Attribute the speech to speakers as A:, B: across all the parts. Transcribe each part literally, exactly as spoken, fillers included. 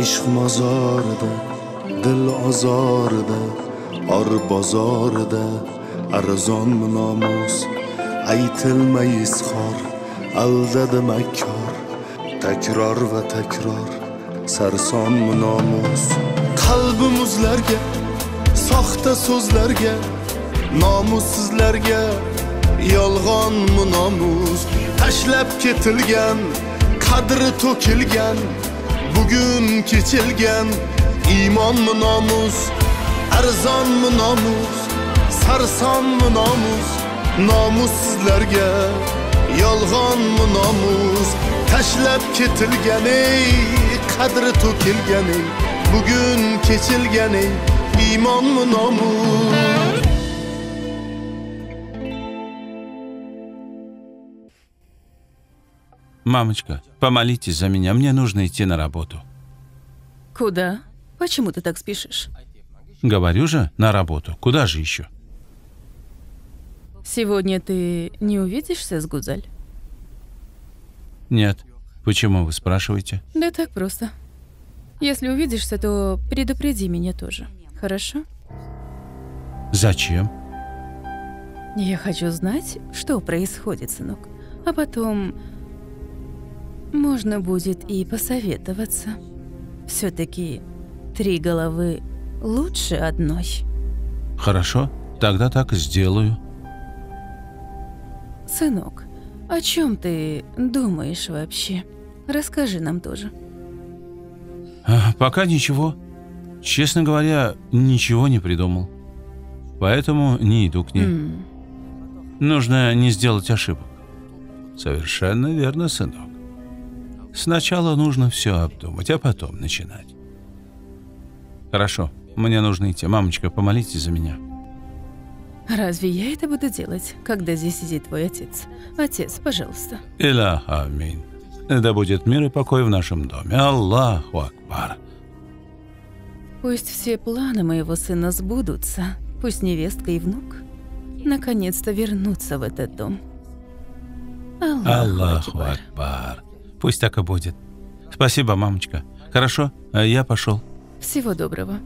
A: عشق مزارده دل آزارده آر بازارده ارزان ناموس aytilmayız xor aldadi makkor takror va takror sarson nomus qalbimizlarga soxta so'zlarga nomussizlarga yolg'on nomus tashlab ketilgan qadri to'kilgan bugun kechilgan iymon nomus arzon nomus sarson nomus nomussizlarga yolg'on nomus tashlab ketilgan ey qadri to'kilgan ey bugun kechilgan ey iymon nomus.
B: Мамочка, помолитесь за меня, мне нужно идти на работу.
C: Куда? Почему ты так спешишь?
B: Говорю же, на работу. Куда же еще?
C: Сегодня ты не увидишься с Гузаль?
B: Нет. Почему вы спрашиваете?
C: Да так просто. Если увидишься, то предупреди меня тоже. Хорошо?
B: Зачем?
C: Я хочу знать, что происходит, сынок. А потом можно будет и посоветоваться. Все-таки три головы лучше одной.
B: Хорошо, тогда так и сделаю.
C: Сынок, о чем ты думаешь вообще? Расскажи нам тоже.
B: А, пока ничего. Честно говоря, ничего не придумал. Поэтому не иду к ней.
C: М.
B: Нужно не сделать ошибок. Совершенно верно, сынок. Сначала нужно все обдумать, а потом начинать. Хорошо, мне нужно идти. Мамочка, помолитесь за меня.
C: Разве я это буду делать, когда здесь сидит твой отец? Отец, пожалуйста.
B: Илях амин. Да будет мир и покой в нашем доме. Аллаху акбар.
C: Пусть все планы моего сына сбудутся. Пусть невестка и внук наконец-то вернутся в этот дом. Аллаху,
B: Аллаху
C: акбар.
B: акбар. Пусть так и будет. Спасибо, мамочка. Хорошо, а я пошел.
C: Всего доброго.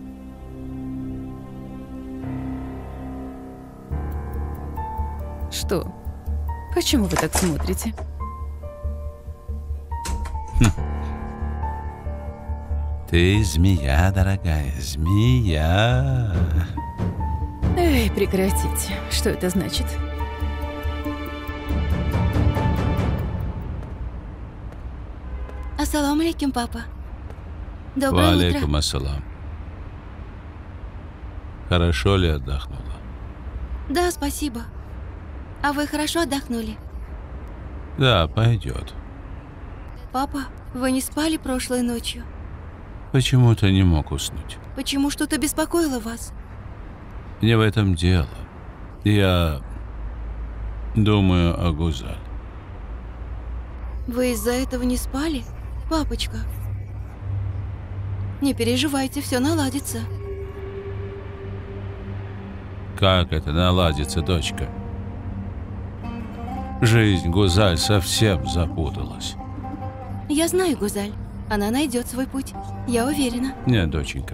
C: Что? Почему вы так смотрите?
B: Ты змея, дорогая, змея.
C: Эй, прекратите. Что это значит?
D: Ассаламу алейкум, папа. Доброе
B: Валейкум
D: утро.
B: ассалам. Хорошо ли отдохнула?
D: Да, спасибо. А вы хорошо отдохнули?
B: Да, пойдет.
D: Папа, вы не спали прошлой ночью?
B: Почему-то не мог уснуть.
D: Почему что-то беспокоило вас?
B: Не в этом дело. Я думаю о Гузаль.
D: Вы из-за этого не спали, папочка? Не переживайте, все наладится.
B: Как это наладится, дочка? Жизнь Гузаль совсем запуталась.
D: Я знаю Гузаль. Она найдет свой путь. Я уверена.
B: Нет, доченька.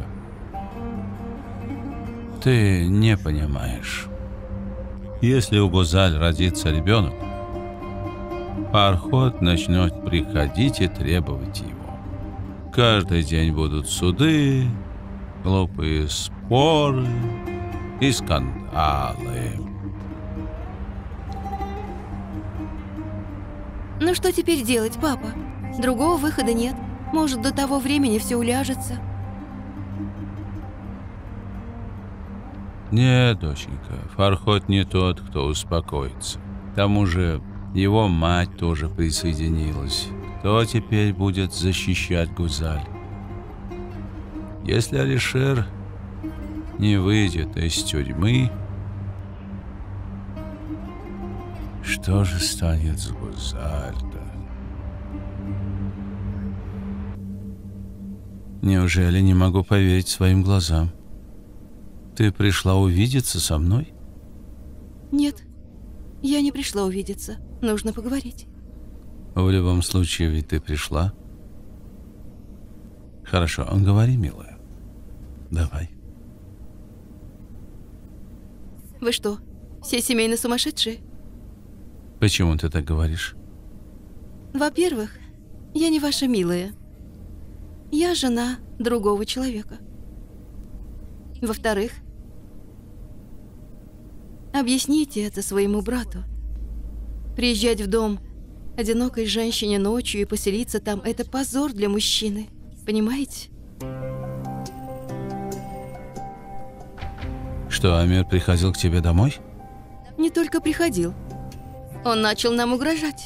B: Ты не понимаешь. Если у Гузаль родится ребенок, Фархот начнет приходить и требовать его. Каждый день будут суды, глупые споры и скандалы.
D: Ну что теперь делать, папа? Другого выхода нет. Может, до того времени все уляжется.
B: Нет, доченька, Фархот не тот, кто успокоится. К тому же его мать тоже присоединилась. Кто теперь будет защищать Гузаль? Если Алишер не выйдет из тюрьмы, что же станет с Гузаль-то? Неужели не могу поверить своим глазам? Ты пришла увидеться со мной?
D: Нет, я не пришла увидеться. Нужно поговорить.
B: В любом случае, ведь ты пришла. Хорошо, говори, милая. Давай.
D: Вы что, все семейно сумасшедшие?
B: Почему ты так говоришь?
D: Во-первых, я не ваша милая. Я жена другого человека. Во-вторых, объясните это своему брату. Приезжать в дом одинокой женщине ночью и поселиться там – это позор для мужчины. Понимаете?
B: Что, Амир приходил к тебе домой?
D: Не только приходил. Он начал нам угрожать.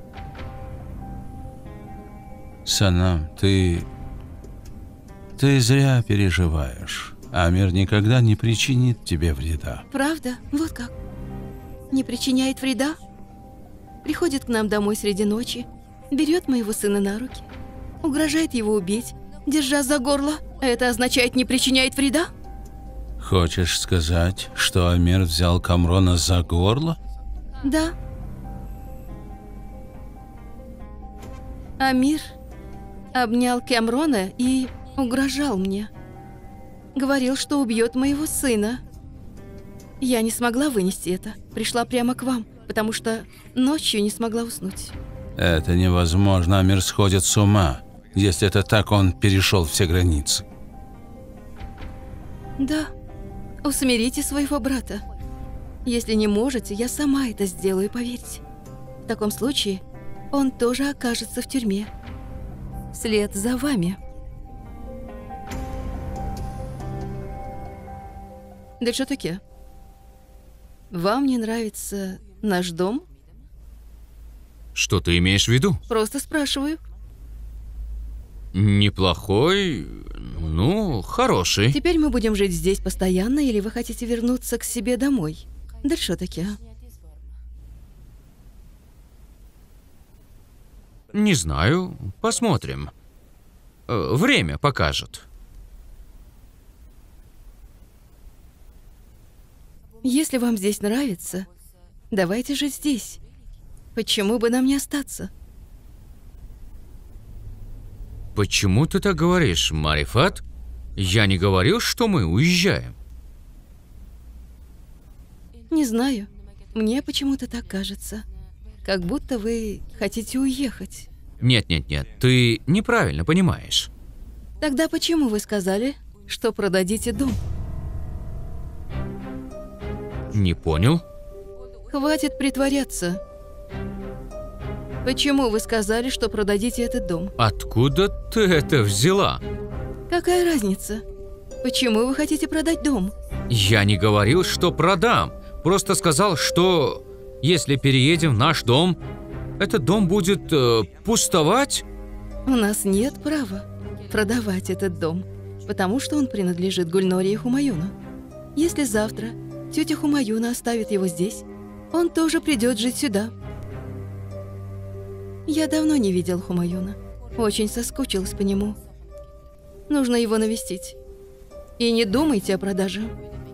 B: Санам, ты... Ты зря переживаешь. Амир никогда не причинит тебе вреда.
D: Правда? Вот как? Не причиняет вреда? Приходит к нам домой среди ночи, берет моего сына на руки, угрожает его убить, держа за горло. Это означает, не причиняет вреда?
B: Хочешь сказать, что Амир взял Камрона за горло?
D: Да. Амир обнял Камрона и угрожал мне. Говорил, что убьет моего сына. Я не смогла вынести это. Пришла прямо к вам, потому что ночью не смогла уснуть.
B: Это невозможно. Амир сходит с ума. Если это так, он перешел все границы.
D: Да. Усмирите своего брата. Если не можете, я сама это сделаю, поверьте. В таком случае он тоже окажется в тюрьме. Вслед за вами. Да что таки? Вам не нравится наш дом?
E: Что ты имеешь в виду?
D: Просто спрашиваю.
E: Неплохой, ну, хороший.
D: Теперь мы будем жить здесь постоянно, или вы хотите вернуться к себе домой? Да что таки, а?
E: Не знаю, посмотрим. Э, Время покажет.
D: Если вам здесь нравится, давайте жить здесь. Почему бы нам не остаться?
E: Почему ты так говоришь, Марифат? Я не говорил, что мы уезжаем.
D: Не знаю. Мне почему-то так кажется. Как будто вы хотите уехать.
E: Нет-нет-нет, ты неправильно понимаешь.
D: Тогда почему вы сказали, что продадите дом?
E: Не понял?
D: Хватит притворяться. Почему вы сказали, что продадите этот дом?
E: Откуда ты это взяла?
D: Какая разница? Почему вы хотите продать дом?
E: Я не говорил, что продам. Просто сказал, что если переедем в наш дом, этот дом будет э, пустовать.
D: У нас нет права продавать этот дом, потому что он принадлежит Гульноре и Хумаюну. Если завтра тетя Хумаюна оставит его здесь, он тоже придет жить сюда. Я давно не видел Хумаюна. Очень соскучилась по нему. Нужно его навестить. И не думайте о продаже.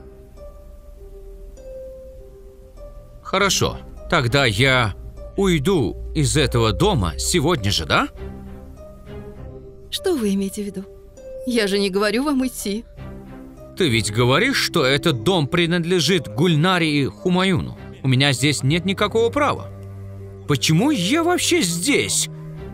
E: Хорошо, тогда я уйду из этого дома сегодня же, да?
D: Что вы имеете в виду? Я же не говорю вам идти.
E: Ты ведь говоришь, что этот дом принадлежит Гульнаре и Хумаюну. У меня здесь нет никакого права. Почему я вообще здесь?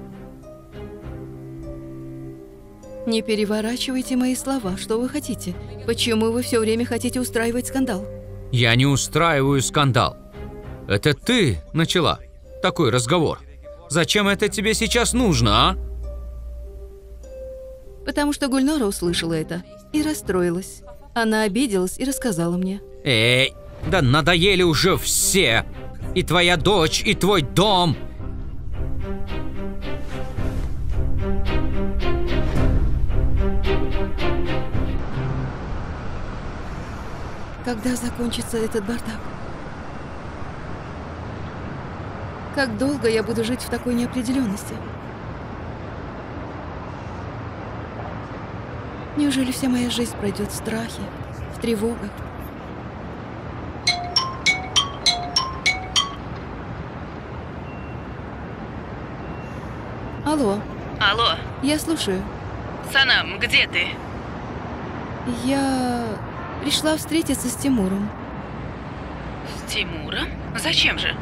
D: Не переворачивайте мои слова. Что вы хотите? Почему вы все время хотите устраивать скандал?
E: Я не устраиваю скандал. Это ты начала такой разговор. Зачем это тебе сейчас нужно, а?
D: Потому что Гульнара услышала это и расстроилась. Она обиделась и рассказала мне.
E: Эй, да надоели уже все. И твоя дочь, и твой дом.
D: Когда закончится этот бардак? Как долго я буду жить в такой неопределенности? Неужели вся моя жизнь пройдет в страхе, в тревогах? Алло.
C: Алло,
D: Я слушаю.
C: Санам, где ты?
D: Я пришла встретиться с Тимуром.
C: С Тимуром? Зачем же?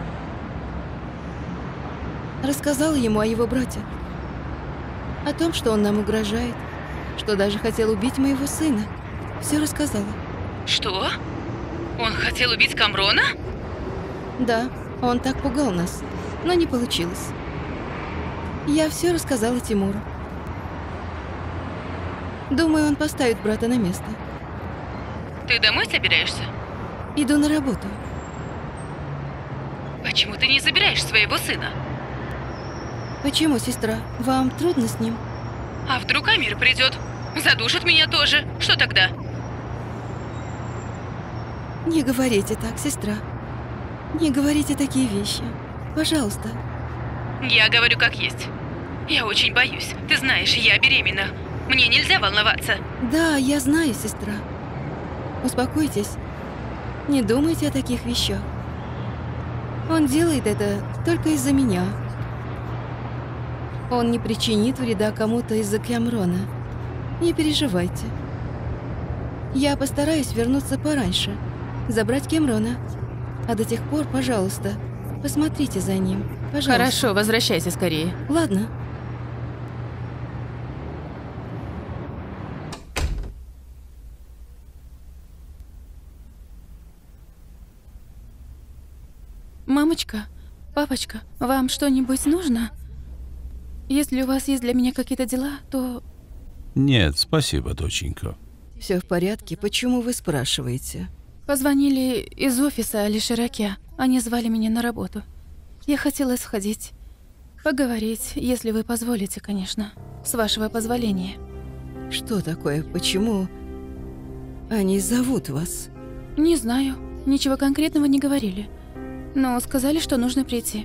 D: Рассказала ему о его брате. О том, что он нам угрожает. Что даже хотел убить моего сына. Все рассказала.
C: Что? Он хотел убить Камрона?
D: Да, он так пугал нас, но не получилось. Я все рассказала Тимуру. Думаю, он поставит брата на место.
C: Ты домой собираешься?
D: Иду на работу.
C: Почему ты не забираешь своего сына?
D: Почему, сестра? Вам трудно с ним?
C: А вдруг Амир придет? Задушит меня тоже. Что тогда?
D: Не говорите так, сестра. Не говорите такие вещи. Пожалуйста.
C: Я говорю как есть. Я очень боюсь. Ты знаешь, я беременна. Мне нельзя волноваться.
D: Да, я знаю, сестра. Успокойтесь. Не думайте о таких вещах. Он делает это только из-за меня. Он не причинит вреда кому-то из-за Камрона. Не переживайте. Я постараюсь вернуться пораньше, забрать Камрона. А до тех пор, пожалуйста, посмотрите за ним. Пожалуйста.
C: Хорошо, возвращайся скорее.
D: Ладно.
C: Мамочка, папочка, вам что-нибудь нужно? Если у вас есть для меня какие-то дела, то...
B: Нет, спасибо, доченька.
D: Все в порядке. Почему вы спрашиваете?
C: Позвонили из офиса Али-Шираке. Они звали меня на работу. Я хотела сходить, поговорить, если вы позволите, конечно. С вашего позволения.
D: Что такое? Почему они зовут вас?
C: Не знаю. Ничего конкретного не говорили. Но сказали, что нужно прийти.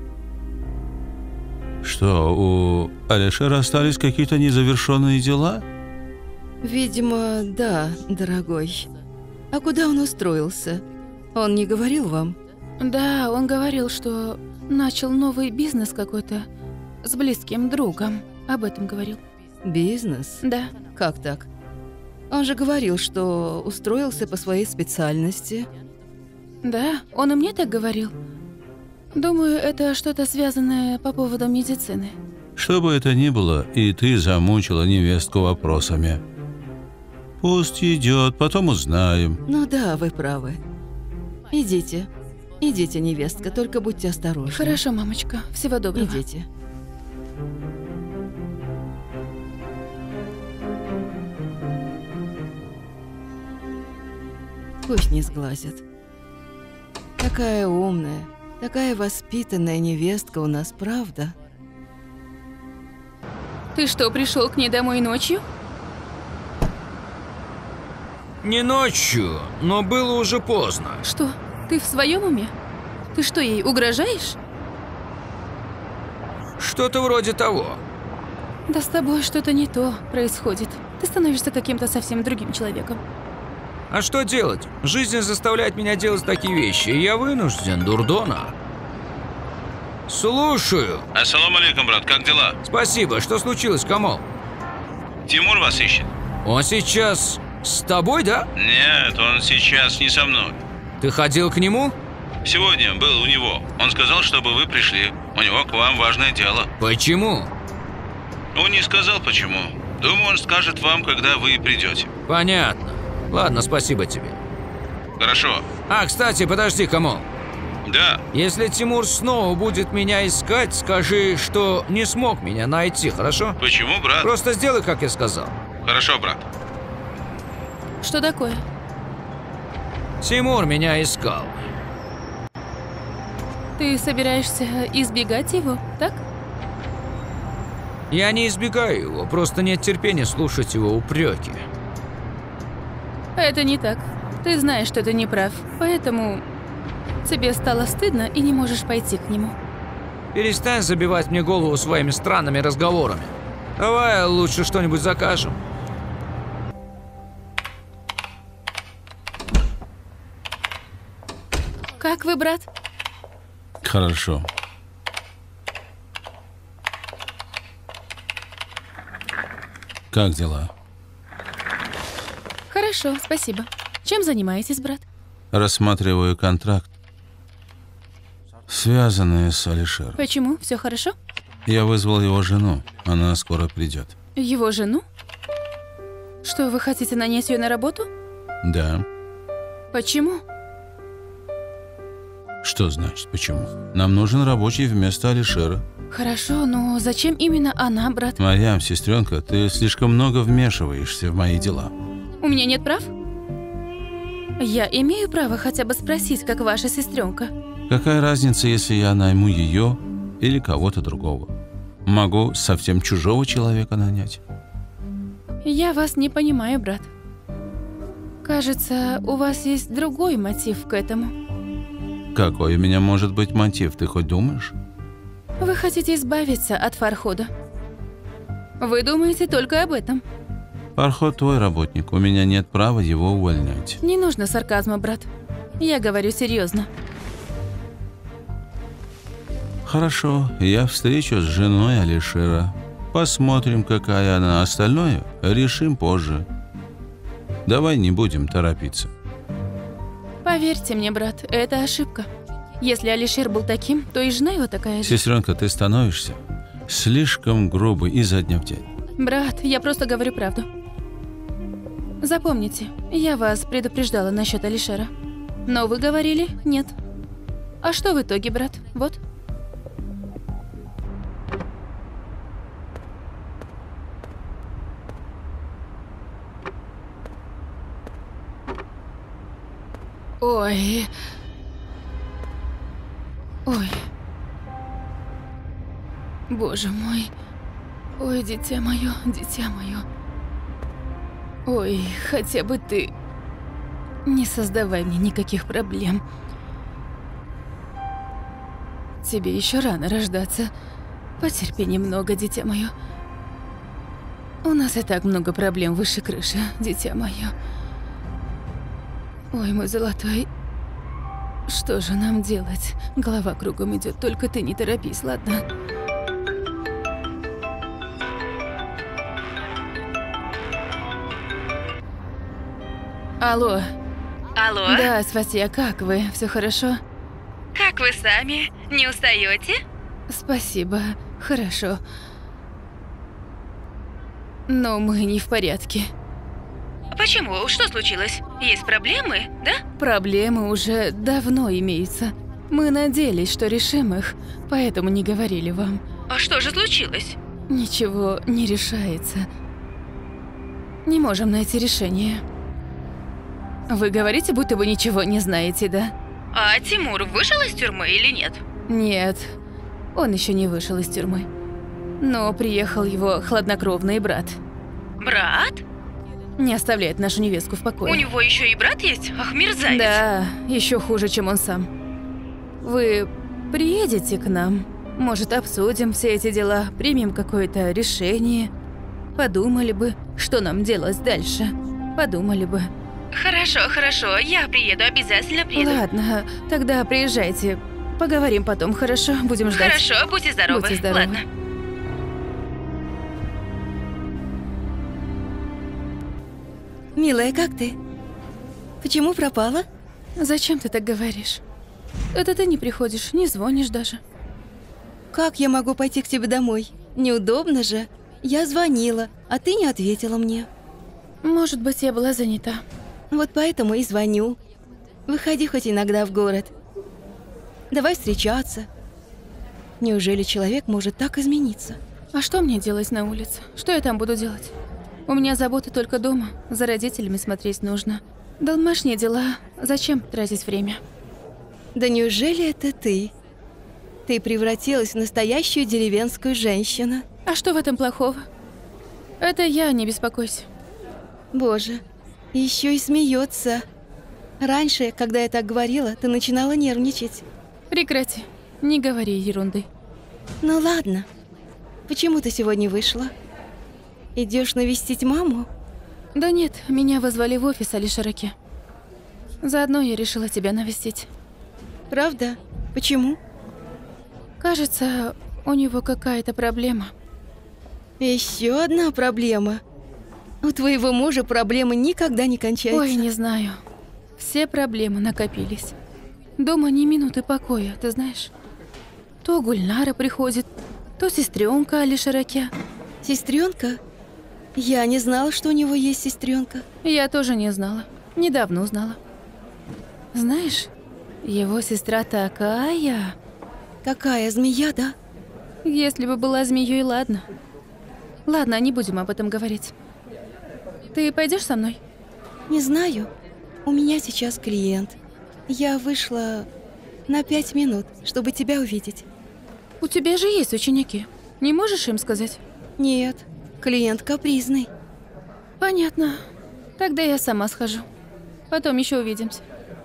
B: Что, у Алишера остались какие-то незавершенные дела?
D: Видимо, да, дорогой. А куда он устроился? Он не говорил вам?
C: Да, он говорил, что начал новый бизнес какой-то с близким другом. Об этом говорил.
D: Бизнес?
C: Да.
D: Как так? Он же говорил, что устроился по своей специальности.
C: Да, он и мне так говорил. Думаю, это что-то связанное по поводу медицины.
B: Что бы это ни было, и ты замучила невестку вопросами. Пусть идет, потом узнаем.
D: Ну да, вы правы. Идите. Идите, невестка, только будьте осторожны.
C: Хорошо, мамочка. Всего доброго.
D: Идите. Пусть не сглазят. Такая умная, такая воспитанная невестка у нас, правда?
C: Ты что, пришел к ней домой ночью?
E: Не ночью, но было уже поздно.
C: Что, ты в своем уме? Ты что, ей угрожаешь?
E: Что-то вроде того.
C: Да с тобой что-то не то происходит. Ты становишься каким-то совсем другим человеком.
E: А что делать? Жизнь заставляет меня делать такие вещи, и я вынужден, дурдона. Слушаю.
B: Ассаламу алейкум, брат, как дела?
E: Спасибо. Что случилось, Камал?
B: Тимур вас ищет.
E: Он сейчас с тобой, да?
B: Нет, он сейчас не со мной.
E: Ты ходил к нему?
B: Сегодня был у него. Он сказал, чтобы вы пришли. У него к вам важное дело.
E: Почему?
B: Он не сказал почему. Думаю, он скажет вам, когда вы придете.
E: Понятно. Ладно, спасибо тебе.
B: Хорошо.
E: А, кстати, подожди, Камал.
B: Да.
E: Если Тимур снова будет меня искать, скажи, что не смог меня найти, хорошо?
B: Почему, брат?
E: Просто сделай, как я сказал.
B: Хорошо, брат.
C: Что такое?
E: Тимур меня искал.
C: Ты собираешься избегать его, так?
E: Я не избегаю его, просто нет терпения слушать его упреки.
C: Это не так. Ты знаешь, что ты не прав. Поэтому тебе стало стыдно и не можешь пойти к нему.
E: Перестань забивать мне голову своими странными разговорами. Давай лучше что-нибудь закажем.
C: Как вы, брат?
B: Хорошо. Как дела?
C: Хорошо, спасибо. Чем занимаетесь, брат?
B: Рассматриваю контракт, связанный с Алишером.
C: Почему? Все хорошо?
B: Я вызвал его жену. Она скоро придет.
C: Его жену? Что, вы хотите нанять ее на работу?
B: Да.
C: Почему?
B: Что значит почему? Нам нужен рабочий вместо Алишера.
C: Хорошо, но зачем именно она, брат?
B: Марьям, сестренка, ты слишком много вмешиваешься в мои дела.
C: У меня нет прав? Я имею право хотя бы спросить, как ваша сестренка.
B: Какая разница, если я найму ее или кого-то другого? Могу совсем чужого человека нанять.
C: Я вас не понимаю, брат. Кажется, у вас есть другой мотив к этому.
B: Какой у меня может быть мотив, ты хоть думаешь?
C: Вы хотите избавиться от Фархода. Вы думаете только об этом.
B: Фарход твой работник, у меня нет права его увольнять.
C: Не нужно сарказма, брат. Я говорю серьезно.
B: Хорошо, я встречусь с женой Алишера. Посмотрим, какая она. Остальное решим позже. Давай не будем торопиться.
C: Поверьте мне, брат, это ошибка. Если Алишер был таким, то и жена его такая же.
B: Сестренка, ты становишься слишком грубой изо дня в день.
C: Брат, я просто говорю правду. Запомните, я вас предупреждала насчет Алишера. Но вы говорили нет. А что в итоге, брат? Вот. Ой. Ой. Боже мой. Ой, дитя мое, дитя мое. Ой, хотя бы ты. Не создавай мне никаких проблем. Тебе еще рано рождаться. Потерпи немного, дитя мое. У нас и так много проблем выше крыши, дитя мое. Ой, мой золотой. Что же нам делать? Голова кругом идет, только ты не торопись, ладно? Алло.
F: Алло?
C: Да, Сватья, как вы? Все хорошо?
F: Как вы сами? Не устаете?
C: Спасибо, хорошо. Но мы не в порядке.
F: Почему? Что случилось? Есть проблемы, да?
C: Проблемы уже давно имеются. Мы надеялись, что решим их, поэтому не говорили вам.
F: А что же случилось?
C: Ничего не решается. Не можем найти решение. Вы говорите, будто вы ничего не знаете, да?
F: А Тимур вышел из тюрьмы или нет?
C: Нет, он еще не вышел из тюрьмы. Но приехал его хладнокровный брат.
F: Брат?
C: Не оставляет нашу невестку в покое.
F: У него еще и брат есть? Ах, мерзавец.
C: Да, еще хуже, чем он сам. Вы приедете к нам? Может, обсудим все эти дела, примем какое-то решение? Подумали бы, что нам делать дальше. Подумали бы.
F: Хорошо, хорошо, я приеду, обязательно приеду.
C: Ладно, тогда приезжайте. Поговорим потом, хорошо? Будем ждать.
F: Хорошо, будьте здоровы.
C: Будьте здоровы.
F: Ладно.
D: Милая, как ты? Почему пропала?
C: Зачем ты так говоришь? Это ты не приходишь, не звонишь даже.
D: Как я могу пойти к тебе домой? Неудобно же. Я звонила, а ты не ответила мне.
C: Может быть, я была занята.
D: Вот поэтому и звоню. Выходи хоть иногда в город. Давай встречаться. Неужели человек может так измениться?
C: А что мне делать на улице? Что я там буду делать? У меня заботы только дома. За родителями смотреть нужно. Домашние дела. Зачем тратить время?
D: Да неужели это ты? Ты превратилась в настоящую деревенскую женщину.
C: А что в этом плохого? Это я, не беспокойся.
D: Боже, еще и смеется. Раньше, когда я так говорила, ты начинала нервничать.
C: Прекрати. Не говори ерунды.
D: Ну ладно. Почему ты сегодня вышла? Идешь навестить маму?
C: Да нет, меня вызвали в офис Алишераке. Заодно я решила тебя навестить.
D: Правда? Почему?
C: Кажется, у него какая-то проблема.
D: Еще одна проблема. У твоего мужа проблемы никогда не кончаются.
C: Ой, не знаю. Все проблемы накопились. Дома ни минуты покоя, ты знаешь. То Гульнара приходит, то сестренка Али Шараке.
D: Сестренка? Я не знала, что у него есть сестренка.
C: Я тоже не знала. Недавно узнала. Знаешь, его сестра такая...
D: Какая змея, да?
C: Если бы была змеей, ладно. Ладно, не будем об этом говорить. Ты пойдешь со мной?
D: Не знаю. У меня сейчас клиент. Я вышла на пять минут, чтобы тебя увидеть.
C: У тебя же есть ученики. Не можешь им сказать?
D: Нет, клиент капризный.
C: Понятно. Тогда я сама схожу. Потом еще увидимся.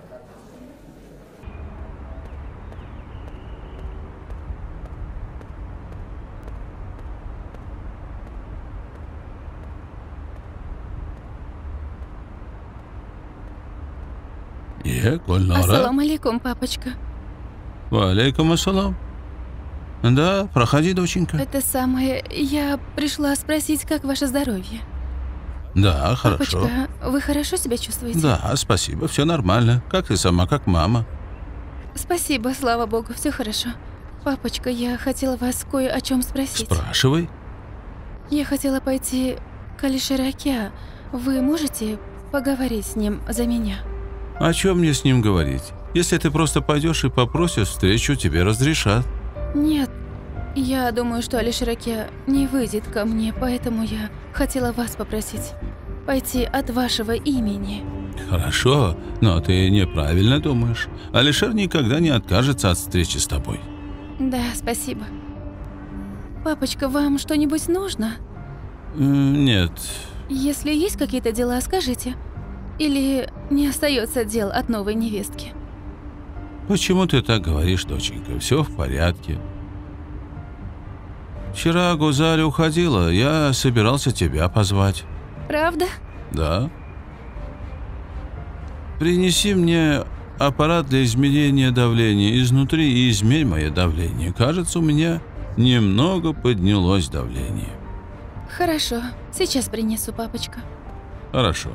B: Е, Гульнара.
C: Ассаламу алейкум, папочка.
B: Валейкум ассалам. Да, проходи, доченька.
C: Это самое... Я пришла спросить, как ваше здоровье.
B: Да, хорошо.
C: Папочка, вы хорошо себя чувствуете?
B: Да, спасибо, все нормально. Как ты сама, как мама.
C: Спасибо, слава богу, все хорошо. Папочка, я хотела вас кое о чем спросить.
B: Спрашивай.
C: Я хотела пойти к Али Шараке. Вы можете поговорить с ним за меня?
B: О чем мне с ним говорить? Если ты просто пойдешь и попросишь встречу, тебе разрешат.
C: Нет, я думаю, что Али Шараке не выйдет ко мне, поэтому я хотела вас попросить пойти от вашего имени.
B: Хорошо, но ты неправильно думаешь. Алишер никогда не откажется от встречи с тобой.
C: Да, спасибо. Папочка, вам что-нибудь нужно?
B: М, Нет.
C: Если есть какие-то дела, скажите. Или не остается дел от новой невестки?
B: Почему ты так говоришь, доченька? Все в порядке. Вчера Гузаль уходила, я собирался тебя позвать.
C: Правда?
B: Да. Принеси мне аппарат для измерения давления изнутри и измерь мое давление. Кажется, у меня немного поднялось давление.
C: Хорошо, сейчас принесу, папочка.
B: Хорошо.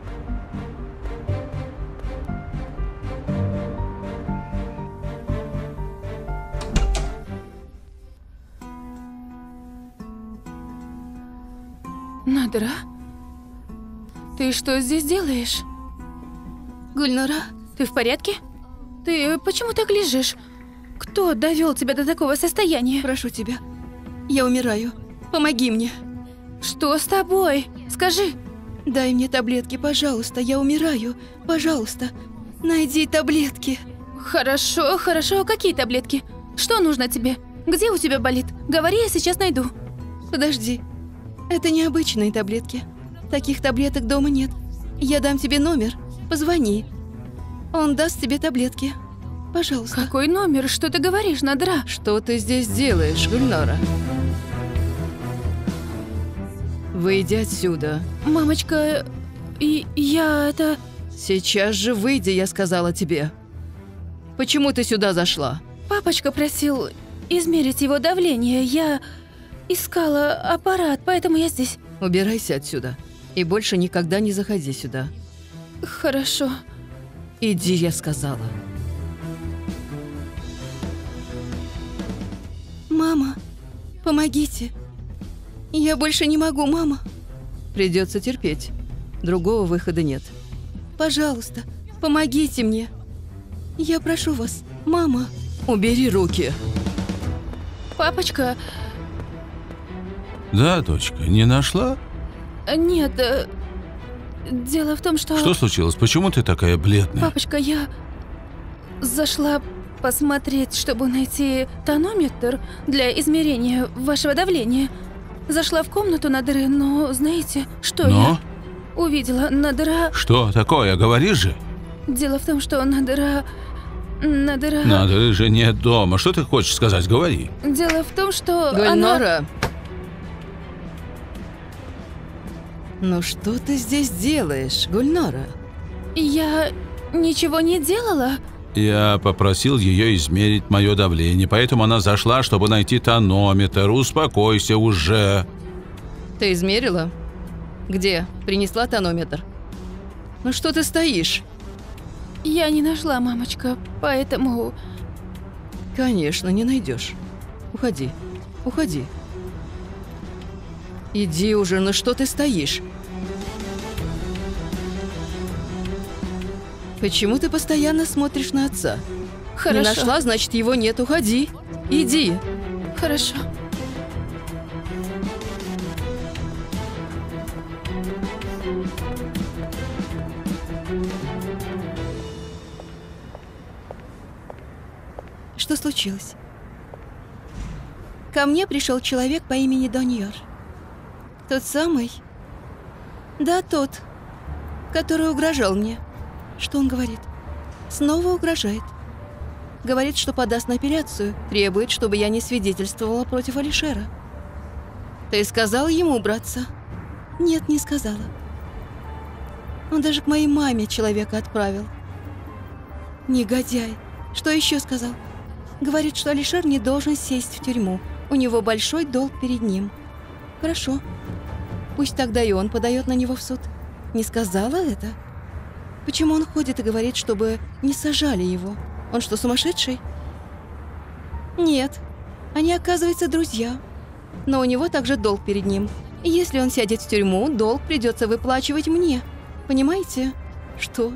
C: Надра? Ты что здесь делаешь?
D: Гульнара,
C: Ты в порядке? Ты почему так лежишь? Кто довел тебя до такого состояния?
D: прошу тебя. Я умираю. Помоги мне.
C: Что с тобой? Скажи.
D: Дай мне таблетки, пожалуйста. Я умираю. Пожалуйста. Найди таблетки.
C: Хорошо, хорошо. Какие таблетки? Что нужно тебе? Где у тебя болит? Говори, я сейчас найду.
D: Подожди. Это необычные таблетки. Таких таблеток дома нет. Я дам тебе номер. Позвони. Он даст тебе таблетки. Пожалуйста.
C: Какой номер? Что ты говоришь, Надра?
D: Что ты здесь делаешь, Гульнара? Выйди отсюда.
C: Мамочка, и я это...
D: Сейчас же выйди, я сказала тебе. Почему ты сюда зашла?
C: Папочка просил измерить его давление. Я искала аппарат, поэтому я здесь.
D: Убирайся отсюда. И больше никогда не заходи сюда.
C: Хорошо.
D: Иди, я сказала. Мама, помогите. Я больше не могу, мама. Придется терпеть. Другого выхода нет. Пожалуйста, помогите мне. Я прошу вас, мама. Убери руки.
C: Папочка,
B: Да, дочка, не нашла?
C: нет, э, дело в том, что...
B: Что случилось? Почему ты такая бледная?
C: Папочка, я зашла посмотреть, чтобы найти тонометр для измерения вашего давления. Зашла в комнату Надры, но знаете, что
B: Но?
C: я увидела? Надра...
B: Что такое? Говори же.
C: Дело в том, что Надра... Надра...
B: Надо же нет дома. Что ты хочешь сказать? Говори.
C: Дело в том, что она...
D: Гульнара. Ну что ты здесь делаешь, Гульнара?
C: Я ничего не делала.
B: Я попросил ее измерить мое давление, поэтому она зашла, чтобы найти тонометр. Успокойся уже.
D: Ты измерила? Где? Принесла тонометр? Ну что ты стоишь?
C: Я не нашла, мамочка, поэтому...
D: Конечно, не найдешь. Уходи, уходи. Иди уже, ну что ты стоишь? Почему ты постоянно смотришь на отца?
C: Хорошо.
D: Не нашла, значит, его нет. Уходи. Иди.
C: Хорошо.
D: Что случилось? Ко мне пришел человек по имени Доньор. Тот самый? Да, тот, который угрожал мне. Что он говорит? Снова угрожает. Говорит, что подаст на апелляцию, требует, чтобы я не свидетельствовала против Алишера. Ты сказала ему убраться? Нет, не сказала. Он даже к моей маме человека отправил. Негодяй. Что еще сказал? Говорит, что Алишер не должен сесть в тюрьму. У него большой долг перед ним. Хорошо. Пусть тогда и он подает на него в суд. Не сказала это? Почему он ходит и говорит, чтобы не сажали его? Он что, сумасшедший? Нет. Они, оказывается, друзья. Но у него также долг перед ним. И если он сядет в тюрьму, долг придется выплачивать мне. Понимаете? Что?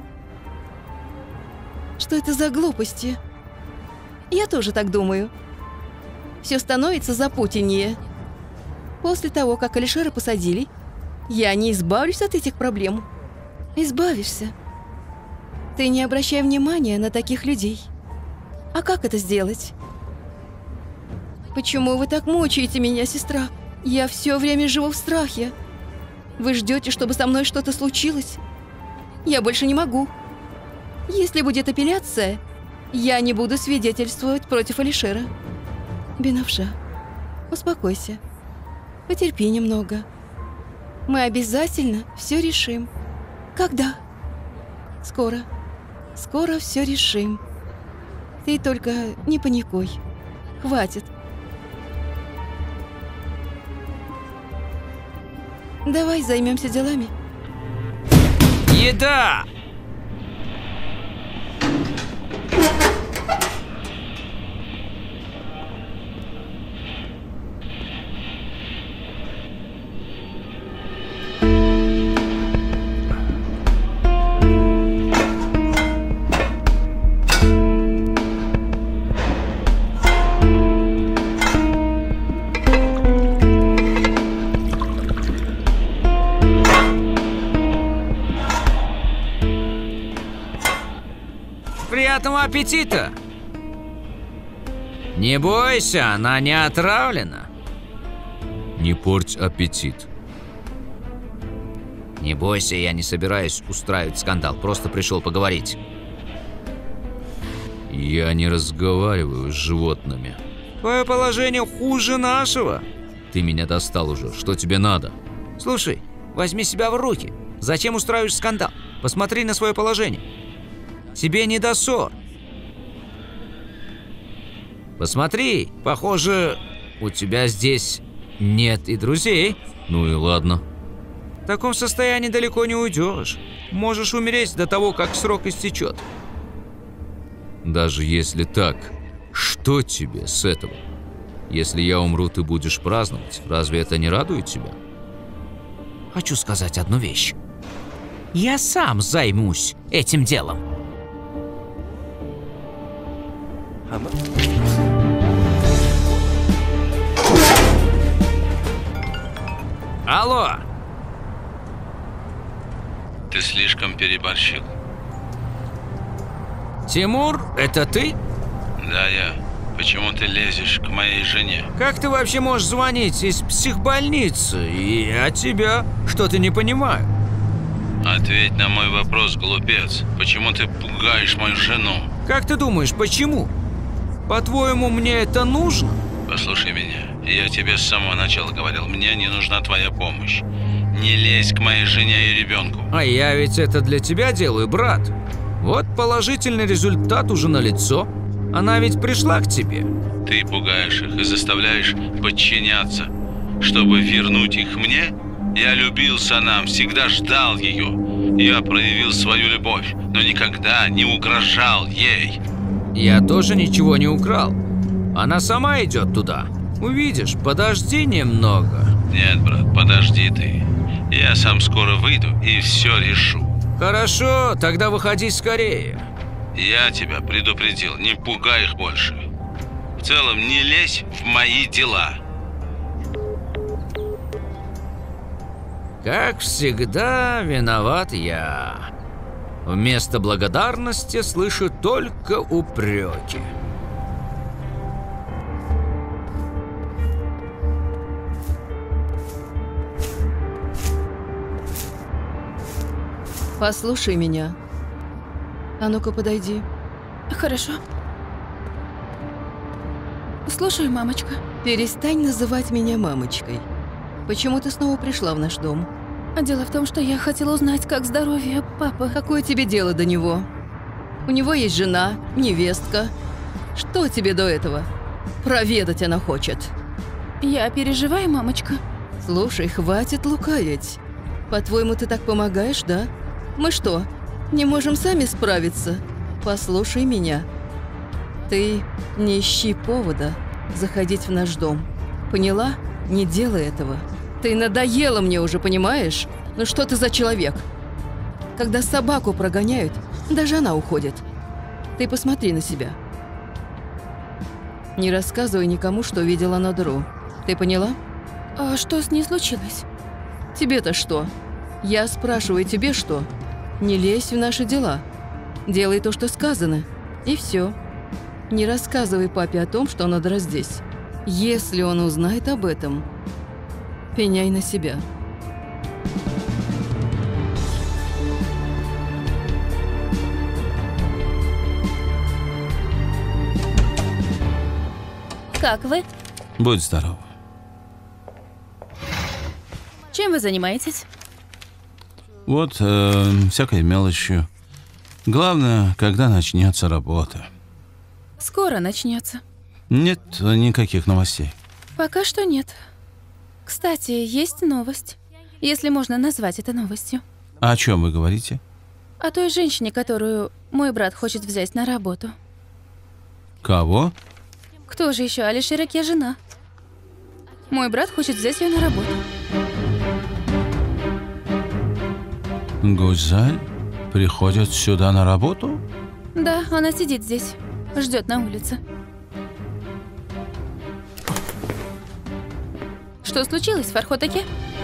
D: Что это за глупости? Я тоже так думаю. Все становится запутаннее. После того, как Алишера посадили, я не избавлюсь от этих проблем. Избавишься. Ты не обращай внимания на таких людей. А как это сделать? Почему вы так мучаете меня, сестра? Я все время живу в страхе. Вы ждете, чтобы со мной что-то случилось? Я больше не могу. Если будет апелляция, я не буду свидетельствовать против Алишера. Бенавша, успокойся. Потерпи немного. Мы обязательно все решим. Когда? Скоро. Скоро все решим. Ты только не паникуй. Хватит. Давай займемся делами.
E: Еда! Приятного аппетита! Не бойся, она не отравлена.
G: Не порть аппетит.
E: Не бойся, я не собираюсь устраивать скандал, просто пришел поговорить.
G: Я не разговариваю с животными.
E: Твое положение хуже нашего.
G: Ты меня достал уже, что тебе надо?
E: Слушай, возьми себя в руки. Зачем устраиваешь скандал? Посмотри на свое положение. Тебе не до ссор. Посмотри, похоже, у тебя здесь нет и друзей.
G: Ну и ладно.
E: В таком состоянии далеко не уйдешь. Можешь умереть до того, как срок истечет.
G: Даже если так, что тебе с этого? Если я умру, ты будешь праздновать. Разве это не радует тебя?
E: Хочу сказать одну вещь. Я сам займусь этим делом. Алло!
B: Ты слишком переборщил.
E: Тимур, это ты?
B: Да, я. Почему ты лезешь к моей жене?
E: Как ты вообще можешь звонить из психбольницы? И я тебя что-то не понимаю.
B: Ответь на мой вопрос, глупец. Почему ты пугаешь мою жену?
E: Как ты думаешь, почему? По-твоему, мне это нужно?
B: Послушай меня. Я тебе с самого начала говорил, мне не нужна твоя помощь. Не лезь к моей жене и ребенку.
E: А я ведь это для тебя делаю, брат. Вот положительный результат уже налицо. Она ведь пришла к тебе.
B: Ты пугаешь их и заставляешь подчиняться, чтобы вернуть их мне Я любил Санам, всегда ждал ее. Я проявил свою любовь, но никогда не угрожал ей.
E: Я тоже ничего не украл. Она сама идет туда. Увидишь, подожди немного.
B: Нет, брат, подожди ты. Я сам скоро выйду и все решу.
E: Хорошо, тогда выходи скорее.
B: Я тебя предупредил, не пугай их больше. В целом, не лезь в мои дела.
E: Как всегда, виноват я. Вместо благодарности слышу только упреки.
D: Послушай меня. А ну-ка, подойди.
C: Хорошо. Слушаю, мамочка.
D: Перестань называть меня мамочкой. Почему ты снова пришла в наш дом?
C: А дело в том, что я хотела узнать, как здоровье папы.
D: Какое тебе дело до него? У него есть жена, невестка. Что тебе до этого? Проведать она хочет.
C: Я переживаю, мамочка.
D: Слушай, хватит лукавить. По-твоему, ты так помогаешь, да? Мы что, не можем сами справиться? Послушай меня. Ты не ищи повода заходить в наш дом. Поняла? Не делай этого. Ты надоела мне уже, понимаешь? Ну что ты за человек? Когда собаку прогоняют, даже она уходит. Ты посмотри на себя. Не рассказывай никому, что видела Нодеру. Ты поняла?
C: А что с ней случилось?
D: Тебе-то что? Я спрашиваю, тебе что? Не лезь в наши дела. Делай то, что сказано. И все. Не рассказывай папе о том, что Нодера здесь. Если он узнает об этом, пеняй на себя.
C: Как вы?
B: Будь здоров.
C: Чем вы занимаетесь?
B: Вот, э, всякой мелочью. Главное, когда начнется работа.
C: Скоро начнется.
B: Нет никаких новостей.
C: Пока что нет. Кстати, есть новость. Если можно назвать это новостью.
B: А о чем вы говорите?
C: О той женщине, которую мой брат хочет взять на работу.
B: Кого?
C: Кто же еще? Алишер Аке жена. Мой брат хочет взять ее на работу.
B: Гузаль приходит сюда на работу?
C: Да, она сидит здесь. Ждет на улице. Что случилось, Фархот Аке?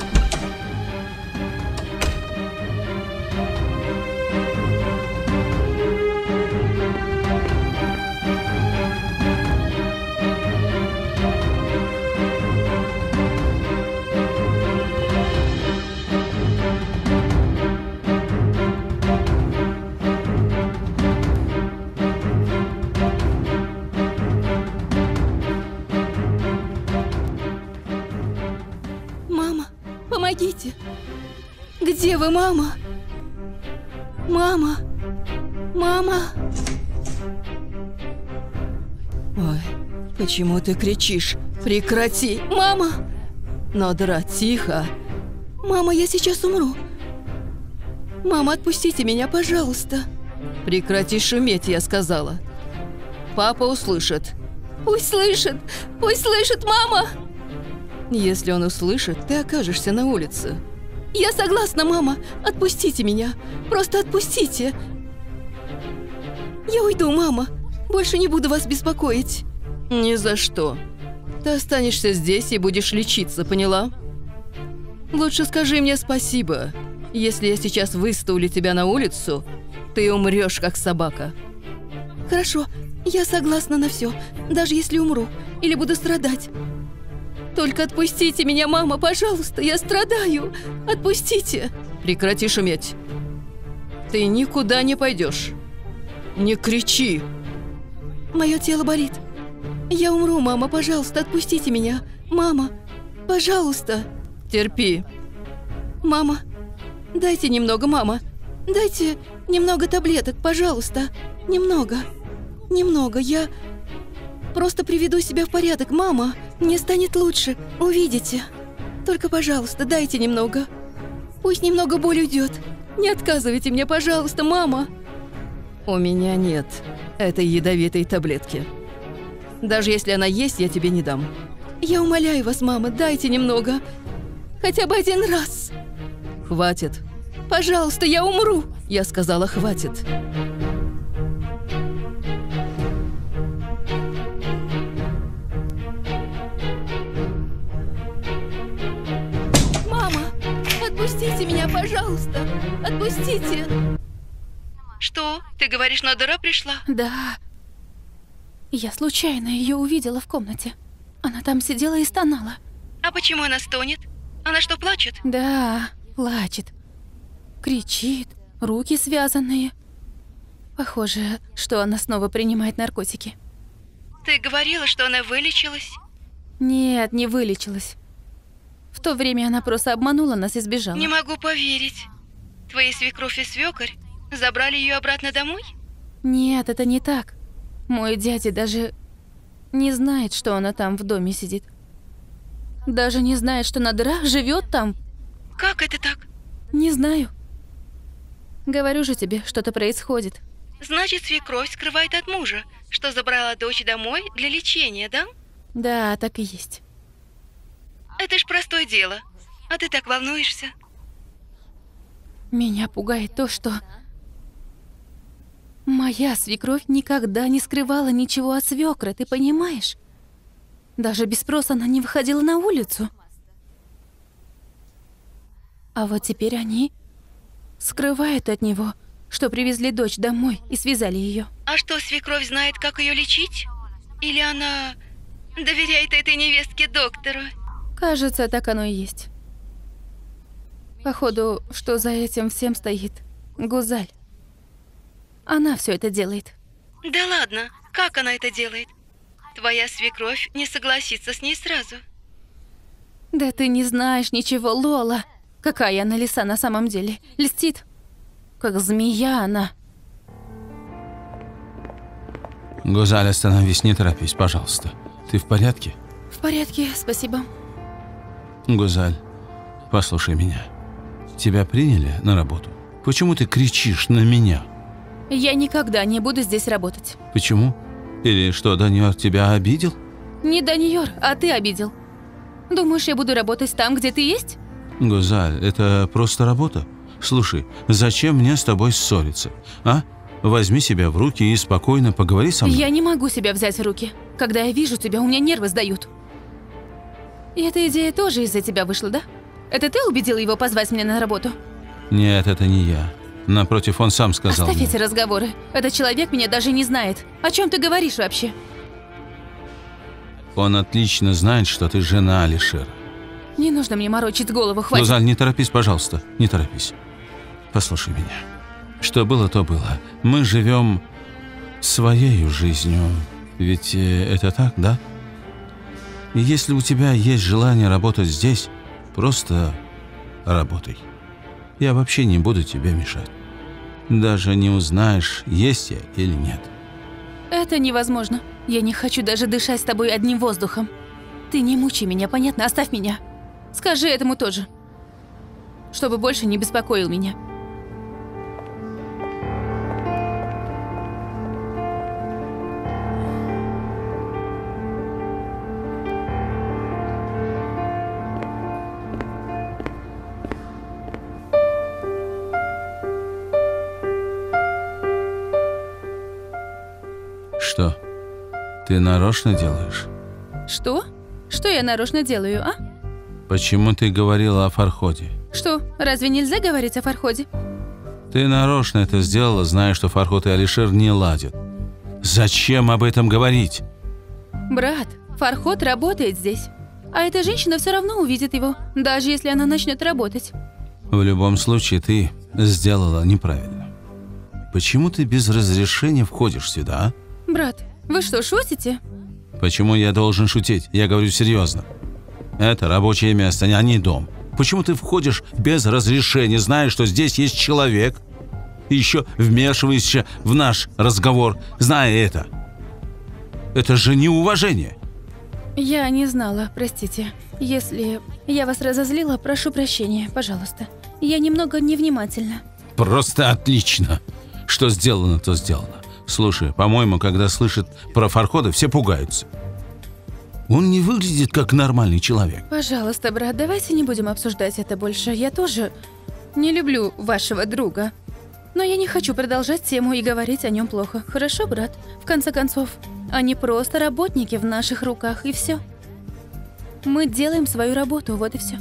D: Помогите! Где вы, мама? Мама! Мама! Ой, почему ты кричишь? Прекрати! Мама! Нодера, тихо! Мама, я сейчас умру! Мама, отпустите меня, пожалуйста! Прекрати шуметь, я сказала. Папа услышит. Пусть слышит! Пусть слышит, мама! Если он услышит, ты окажешься на улице. Я согласна, мама. Отпустите меня. Просто отпустите. Я уйду, мама. Больше не буду вас беспокоить. Ни за что. Ты останешься здесь и будешь лечиться, поняла? Лучше скажи мне спасибо. Если я сейчас выставлю тебя на улицу, ты умрешь, как собака. Хорошо, я согласна на все. Даже если умру или буду страдать. Только отпустите меня, мама, пожалуйста, я страдаю. Отпустите. Прекрати шуметь. Ты никуда не пойдешь. Не кричи. Мое тело болит. Я умру, мама, пожалуйста, отпустите меня. Мама, пожалуйста. Терпи. Мама, дайте немного, мама. Дайте немного таблеток, пожалуйста. Немного. Немного. Я просто приведу себя в порядок, мама. Мне станет лучше. Увидите. Только, пожалуйста, дайте немного. Пусть немного боль уйдет. Не отказывайте мне, пожалуйста, мама. У меня нет этой ядовитой таблетки. Даже если она есть, я тебе не дам. Я умоляю вас, мама, дайте немного. Хотя бы один раз. Хватит. Пожалуйста, я умру. Я сказала, хватит. Мама, отпустите меня, пожалуйста. Отпустите. Что? Ты говоришь, Надара пришла?
C: Да. Я случайно ее увидела в комнате. Она там сидела и стонала.
D: А почему она стонет? Она что, плачет?
C: Да, плачет. Кричит, руки связанные. Похоже, что она снова принимает наркотики.
D: Ты говорила, что она вылечилась?
C: Нет, не вылечилась. В то время она просто обманула нас и сбежала.
D: Не могу поверить. Твои свекровь и свекарь забрали ее обратно домой?
C: Нет, это не так. Мой дядя даже не знает, что она там в доме сидит. Даже не знает, что Надара живет там.
D: Как это так?
C: Не знаю. Говорю же тебе, что-то происходит.
D: Значит, свекровь скрывает от мужа, что забрала дочь домой для лечения, да?
C: Да, так и есть.
D: Это ж простое дело. А ты так волнуешься?
C: Меня пугает то, что моя свекровь никогда не скрывала ничего от свекра, ты понимаешь? Даже без спроса она не выходила на улицу. А вот теперь они скрывают от него, что привезли дочь домой и связали ее.
D: А что, свекровь знает, как ее лечить? Или она доверяет этой невестке доктору?
C: Кажется, так оно и есть. Походу, что за этим всем стоит Гузаль. Она все это делает.
D: Да ладно, как она это делает? Твоя свекровь не согласится с ней сразу.
C: Да ты не знаешь ничего, Лола. Какая она лиса на самом деле. Льстит. Как змея она.
B: Гузаль, остановись, не торопись, пожалуйста. Ты в порядке?
C: В порядке, спасибо.
B: Гузаль, послушай меня. Тебя приняли на работу? Почему ты кричишь на меня?
C: Я никогда не буду здесь работать.
B: Почему? Или что, Даньор тебя обидел?
C: Не Даньор, а ты обидел. Думаешь, я буду работать там, где ты есть?
B: Гузаль, это просто работа. Слушай, зачем мне с тобой ссориться, а? Возьми себя в руки и спокойно поговори со мной.
C: Я не могу себя взять в руки. Когда я вижу тебя, у меня нервы сдают. И эта идея тоже из-за тебя вышла, да? Это ты убедил его позвать меня на работу?
B: Нет, это не я. Напротив, он сам сказал.
C: Оставь
B: мне.
C: эти разговоры. Этот человек меня даже не знает. О чем ты говоришь вообще?
B: Он отлично знает, что ты жена Алишера.
C: Не нужно мне морочить голову, хватит.
B: Гузаль, не торопись, пожалуйста, не торопись. Послушай меня. Что было, то было. Мы живем своей жизнью. Ведь это так, да? И если у тебя есть желание работать здесь, просто работай. Я вообще не буду тебе мешать. Даже не узнаешь, есть я или нет.
C: Это невозможно. Я не хочу даже дышать с тобой одним воздухом. Ты не мучай меня, понятно? Оставь меня. Скажи этому тоже. Чтобы больше не беспокоил меня.
B: Что? Ты нарочно делаешь?
C: Что? Что я нарочно делаю, а?
B: Почему ты говорила о Фарходе?
C: Что, разве нельзя говорить о Фарходе?
B: Ты нарочно это сделала, зная, что Фарход и Алишер не ладят. Зачем об этом говорить?
C: Брат, Фарход работает здесь. А эта женщина все равно увидит его, даже если она начнет работать.
B: В любом случае, ты сделала неправильно. Почему ты без разрешения входишь сюда, а?
C: Брат, вы что, шутите?
B: Почему я должен шутить? Я говорю серьезно. Это рабочее место, а не дом. Почему ты входишь без разрешения, зная, что здесь есть человек, и еще вмешиваешься в наш разговор, зная это? Это же неуважение.
C: Я не знала, простите. Если я вас разозлила, прошу прощения, пожалуйста. Я немного невнимательна.
B: Просто отлично. Что сделано, то сделано. Слушай, по-моему, когда слышат про Фархода, все пугаются. Он не выглядит как нормальный человек.
C: Пожалуйста, брат, давайте не будем обсуждать это больше. Я тоже не люблю вашего друга. Но я не хочу продолжать тему и говорить о нем плохо. Хорошо, брат? В конце концов, они просто работники в наших руках, и все. Мы делаем свою работу, вот и все.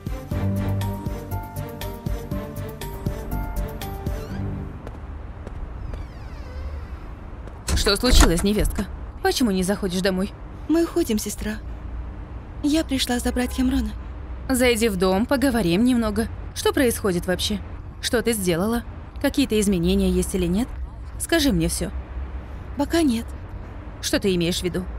C: Что случилось, невестка? Почему не заходишь домой?
D: Мы уходим, сестра. Я пришла забрать Кэмрона.
C: Зайди в дом, поговорим немного. Что происходит вообще? Что ты сделала? Какие-то изменения есть или нет? Скажи мне все.
D: Пока нет.
C: Что ты имеешь в виду?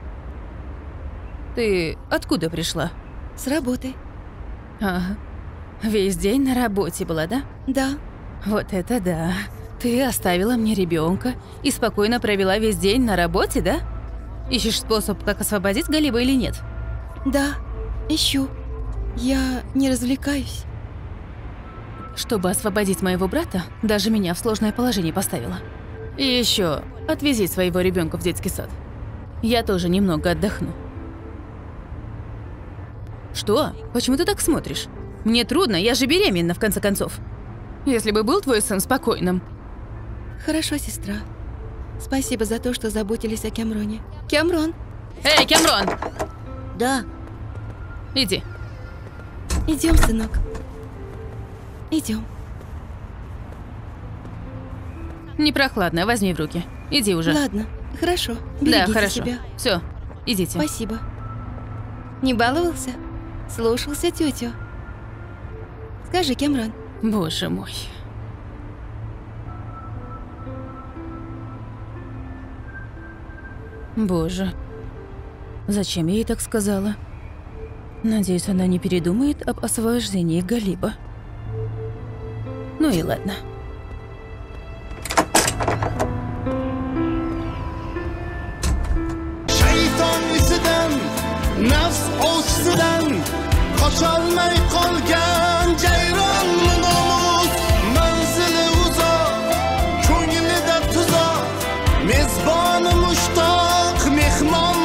C: Ты откуда пришла?
D: С работы.
C: Ага. Весь день на работе была, да?
D: Да.
C: Вот это да. Ты оставила мне ребенка и спокойно провела весь день на работе, да? Ищешь способ, как освободить Галиба или нет?
D: Да, ищу. Я не развлекаюсь.
C: Чтобы освободить моего брата, даже меня в сложное положение поставила. И еще отвези своего ребенка в детский сад. Я тоже немного отдохну. Что? Почему ты так смотришь? Мне трудно, я же беременна, в конце концов. Если бы был твой сын спокойным.
D: Хорошо, сестра. Спасибо за то, что заботились о Кэмроне. Кэмрон!
C: Эй, Кэмрон!
D: Да.
C: Иди.
D: Идем, сынок. Идем.
C: Не прохладно, возьми в руки. Иди уже.
D: Ладно, хорошо. Берегите
C: Да, хорошо.
D: себя.
C: Все, идите.
D: Спасибо. Не баловался? Слушался тетю. Скажи, Кэмрон.
C: Боже мой. Боже. Зачем я ей так сказала? Надеюсь, она не передумает об освобождении Галиба. Ну и ладно.
A: Shayton isidan, nafs o'chsidan, qocholmay qolgan jayron nomus, manzili uzoq, ko'nglida tuzoq, mezboni mushtoq, mehmon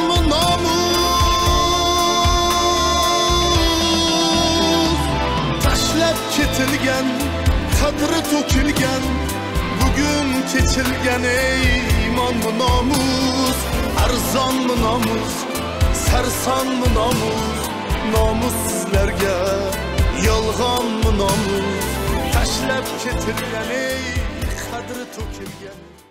A: nomus. Tashlab ketilgan, qadri to'kilgan, bugun kechilgan ey iymon nomus, arzon nomus, sarson nomus, nomussizlarga yolg'on nomus, tashlab ketilgan ey qadri to'kilgan.